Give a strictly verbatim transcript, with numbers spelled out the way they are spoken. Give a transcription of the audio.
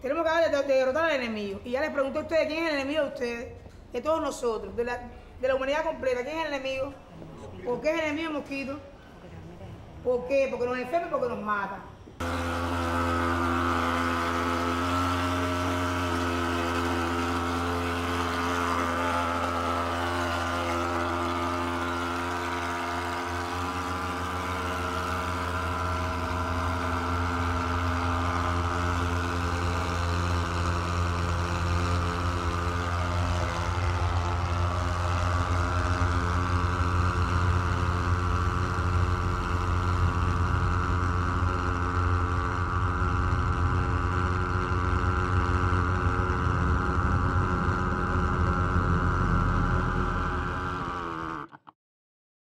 Tenemos que acabar de, de derrotar al enemigo. Y ya les pregunté a ustedes quién es el enemigo de ustedes, de todos nosotros, de la, de la humanidad completa. ¿Quién es el enemigo? ¿Por qué es el enemigo el mosquito? ¿Por qué? Porque nos enferma y porque nos mata.